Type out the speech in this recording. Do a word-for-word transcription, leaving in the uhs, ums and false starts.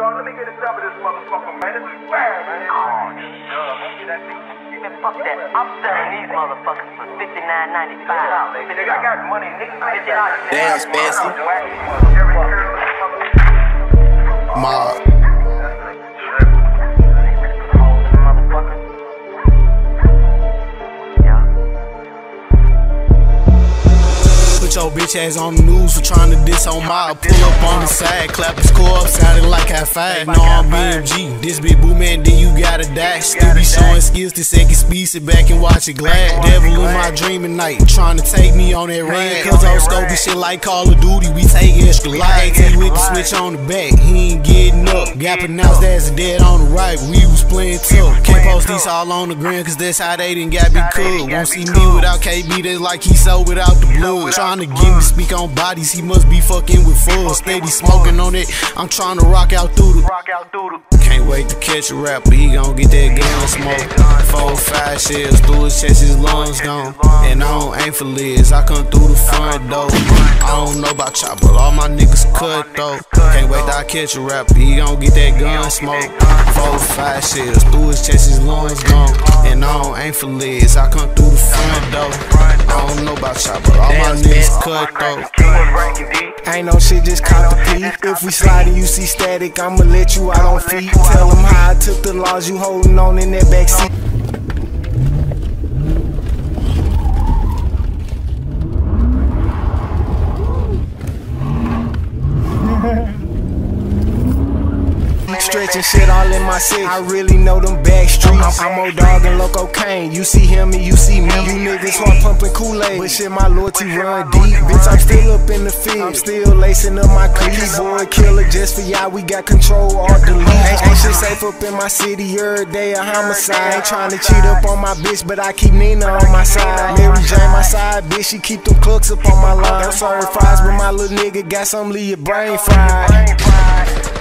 dog. Let me get a dub of this motherfucker, man. This is bad, man. Oh, man, fuck that. I'm selling these motherfuckers for fifty-nine ninety-five. Nigga, I got money, nigga. Damn, Spencer. Ma. Put your bitch ass on the news for trying to diss on my. Pull up on the side, clap his core up, sounding like high five. No, I'm B M G. This big boo man, then you gotta die. Still be showing skills to second speed, sit back and watch it glad. Devil in my dream at night, trying to take me on that rant. Cause old scoping shit like Call of Duty, we take extra light. He with the switch on the back, he ain't getting up. Got pronounced as a dead on the right, we was playing tough. Can't post these all on the ground, cause that's how they done got me cooked. Won't see me without K B, that's like he so without the blood. Trying to get me to speak on bodies, he must be fucking with fuzz. Steady smoking on it, I'm trying to rock out through the. Can't wait to catch a rapper, he gon' get that gun smoke. Four, five shells through his chest, his lungs gone. And I don't aim for lids, I come through the front door. I don't know about chop, but all my niggas cut though. Can't wait till I catch a rapper, he gon' get that gun smoke. Four, five shells through his chest, his lungs gone. And I don't aim for lids, I come through the front door. I don't know about chop, but all my niggas cut though. Ain't no shit, just cop the P. If we slide and you see static, I'ma let you out on feet. Tell them how I took the laws, you holding on in that backseat. Stretching shit all in my city. I really know them back streets. I'm on Dogg and Loco Kane. You see him and you see me. You niggas hard pumping Kool-Aid, but shit, my loyalty run deep. Bitch, I'm still up in the field. I'm still lacing up my cleats. Boy, killer just for y'all. We got control or delete. Ain't shit safe up in my city. Every day a homicide. Ain't trying to cheat up on my bitch, but I keep Nina on my side. Mary Jane my side, bitch. She keep them cooks up on my line. Don't serve fries, but my little nigga got some leave your brain fried.